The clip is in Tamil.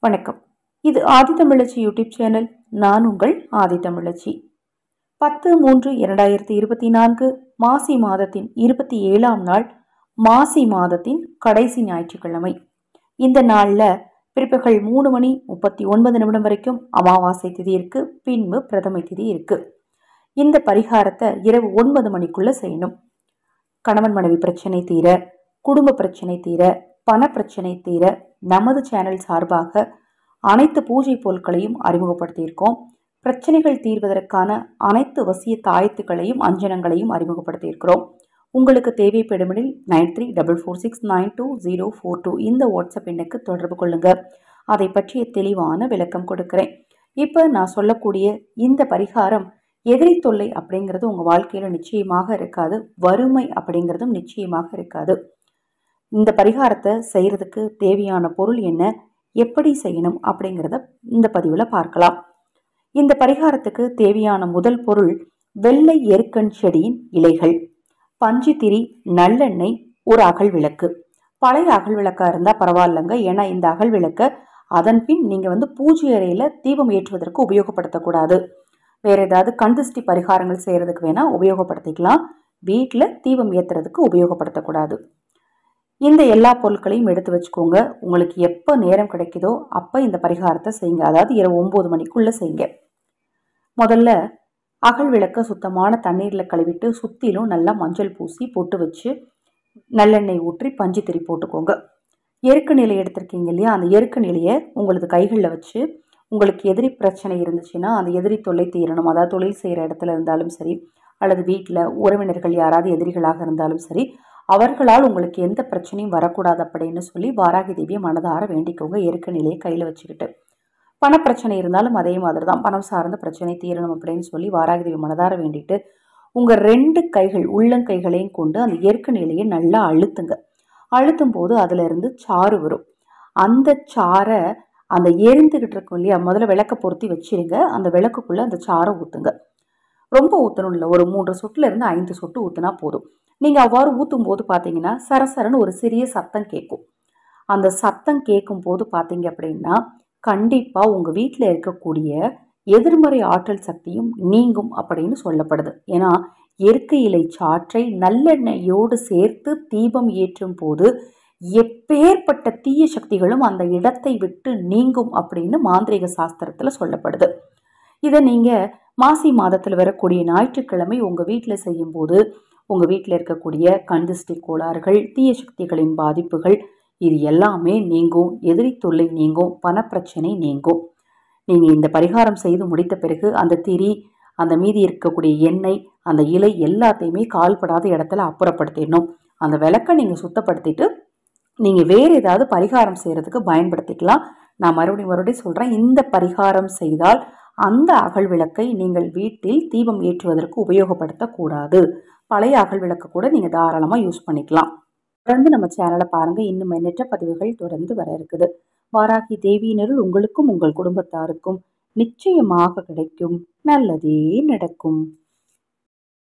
வணக்கம். இது ஆதித்தமிழச்சி யூடியூப் சேனல். நான் உங்கள் ஆதித்தமிழச்சி. 10/3/2024 மாசி மாதத்தின் 27ஆம் நாள், மாசி மாதத்தின் கடைசி ஞாயிற்றுக்கிழமை. இந்த நாளில் பிற்பகல் 3:39 வரைக்கும் அமாவாசை திதி இருக்கு, பின்பு பிரதமை திதி இருக்கு. இந்த பரிகாரத்தை இரவு 9 மணிக்குள்ள செய்யணும். கணவன் மனைவி பிரச்சனை தீர, குடும்ப பிரச்சனை தீர, பண பிரச்சனை தீர நமது சேனல் சார்பாக அனைத்து பூஜை பொருட்களையும் அறிமுகப்படுத்தியிருக்கோம். பிரச்சனைகள் தீர்வதற்கான அனைத்து வசிய தாயத்துக்களையும் அஞ்சனங்களையும் அறிமுகப்படுத்தியிருக்கிறோம். உங்களுக்கு தேவைப்படுமெனில் 9344692042 இந்த வாட்ஸ்அப் எண்ணுக்கு தொடர்பு கொள்ளுங்க. அதை பற்றிய தெளிவான விளக்கம் கொடுக்கிறேன். இப்போ நான் சொல்லக்கூடிய இந்த பரிகாரம் எதிரி தொல்லை அப்படிங்கிறது உங்கள் வாழ்க்கையில் நிச்சயமாக இருக்காது. வறுமை அப்படிங்கிறதும் நிச்சயமாக இருக்காது. இந்த பரிகாரத்தை செய்கிறதுக்கு தேவையான பொருள் என்ன, எப்படி செய்யணும் அப்படிங்கிறத இந்த பதிவில் பார்க்கலாம். இந்த பரிகாரத்துக்கு தேவையான முதல் பொருள் வெள்ளை எருக்கன் செடியின் இலைகள், பஞ்சுத்திரி, நல்லெண்ணெய், ஒரு அகல் விளக்கு. பழைய அகல் விளக்காக இருந்தால் பரவாயில்லைங்க. ஏன்னா இந்த அகல் விளக்கை அதன் பின் நீங்கள் பூஜை அறையில் தீபம் ஏற்றுவதற்கு உபயோகப்படுத்தக்கூடாது. வேற ஏதாவது கண்திஷ்டி பரிகாரங்கள் செய்கிறதுக்கு வேணால் உபயோகப்படுத்திக்கலாம். வீட்டில் தீபம் ஏற்றுறதுக்கு உபயோகப்படுத்தக்கூடாது. இந்த எல்லா பொருட்களையும் எடுத்து வச்சுக்கோங்க. உங்களுக்கு எப்போ நேரம் கிடைக்குதோ அப்போ இந்த பரிகாரத்தை செய்யுங்க. அதாவது இரவு 9 மணிக்குள்ளே செய்யுங்க. முதல்ல அகல் விளக்க சுத்தமான தண்ணீரில் கழுவிட்டு சுற்றிலும் நல்லா மஞ்சள் பூசி பொட்டு வச்சு நல்லெண்ணெய் ஊற்றி பஞ்சுத்திரி போட்டுக்கோங்க. எருக்க நிலை எடுத்திருக்கீங்க இல்லையா, அந்த எருக்க நிலையை உங்களது கைகளில் வச்சு உங்களுக்கு எதிரி பிரச்சனை இருந்துச்சுன்னா அந்த எதிரி தொல்லை தீரணும். அதாவது தொழில் செய்கிற இடத்துல இருந்தாலும் சரி, அல்லது வீட்டில் உறவினர்கள் யாராவது எதிரிகளாக இருந்தாலும் சரி, அவர்களால் உங்களுக்கு எந்த பிரச்சனையும் வரக்கூடாது அப்படின்னு சொல்லி வாராகி தேவியை மனதார வேண்டிக்கோங்க. எருக்க நிலையை கையில் வச்சுக்கிட்டு. பணப்பிரச்சனை இருந்தாலும் அதே மாதிரி தான், பணம் சார்ந்த பிரச்சனை தீரணும் அப்படின்னு சொல்லி வாராகி தேவி மனதார வேண்டிட்டு உங்கள் 2 கைகள் உள்ளங்கைகளையும் கொண்டு அந்த எருக்க நிலையை நல்லா அழுத்துங்க. அழுத்தும் போது அதுல இருந்து சாறு வரும். அந்த சாரை அந்த எரிந்துகிட்டு இருக்கும் இல்லையா, முதல்ல விளக்க பொருத்தி வச்சிருங்க. அந்த விளக்குக்குள்ள அந்த சாரை ஊற்றுங்க. ரொம்ப ஊற்றணும் இல்லை, ஒரு 3 சொட்டுல இருந்து 5 சொட்டு ஊற்றினா போதும். நீங்கள் அவ்வாறு ஊற்றும் போது பார்த்தீங்கன்னா சரசரன்னு ஒரு சிறிய சத்தம் கேட்கும். அந்த சத்தம் கேட்கும் போது பார்த்தீங்க அப்படின்னா கண்டிப்பாக உங்கள் வீட்டில் இருக்கக்கூடிய எதிர்மறை ஆற்றல் சக்தியும் நீங்கும் அப்படின்னு சொல்லப்படுது. ஏன்னா எருக்க இலை சாற்றை நல்லெண்ணெயோடு சேர்த்து தீபம் ஏற்றும் போது எப்பேற்பட்ட தீய சக்திகளும் அந்த இடத்தை விட்டு நீங்கும் அப்படின்னு மாந்திரிக சாஸ்திரத்தில் சொல்லப்படுது. இதை நீங்கள் மாசி மாதத்தில் வரக்கூடிய ஞாயிற்றுக்கிழமை உங்கள் வீட்டில் செய்யும்போது உங்கள் வீட்டில் இருக்கக்கூடிய கண்திஷ்டி கோளாறுகள், தீய சக்திகளின் பாதிப்புகள் இது எல்லாமே நீங்கும். எதிரி தொல்லை நீங்கும். பணப்பிரச்சனை நீங்கும். நீங்கள் இந்த பரிகாரம் செய்து முடித்த பிறகு அந்த திரி, அந்த மீதி இருக்கக்கூடிய எண்ணெய், அந்த இலை எல்லாத்தையுமே கால்படாத இடத்துல அப்புறப்படுத்திடணும். அந்த விளக்கை நீங்கள் சுத்தப்படுத்திட்டு நீங்கள் வேறு ஏதாவது பரிகாரம் செய்கிறதுக்கு பயன்படுத்திக்கலாம். நான் மறுபடியும் சொல்கிறேன், இந்த பரிகாரம் செய்தால் அந்த அகல் விளக்கை நீங்கள் வீட்டில் தீபம் ஏற்றுவதற்கு உபயோகப்படுத்தக்கூடாது. பழைய அகல் விளக்கு கூட நீங்கள் தாராளமாக யூஸ் பண்ணிக்கலாம். தொடர்ந்து நம்ம சேனலை பாருங்கள். இன்னும் எண்ணற்ற பதிவுகள் தொடர்ந்து வர இருக்குது. வாராகி தேவியினருள் உங்களுக்கும் உங்கள் குடும்பத்தாருக்கும் நிச்சயமாக கிடைக்கும். நல்லதே நடக்கும்.